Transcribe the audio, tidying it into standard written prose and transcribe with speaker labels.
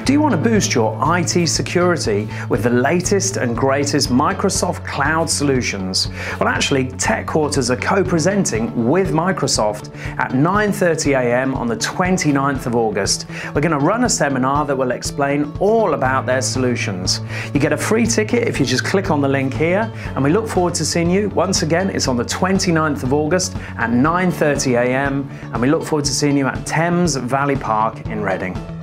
Speaker 1: Do you want to boost your IT security with the latest and greatest Microsoft Cloud solutions? Well, actually, Tech Quarters are co-presenting with Microsoft at 9:30 a.m. on the 29th of August. We're going to run a seminar that will explain all about their solutions. You get a free ticket if you just click on the link here, and we look forward to seeing you. Once again, it's on the 29th of August at 9:30 a.m. and we look forward to seeing you at Thames Valley Park in Reading.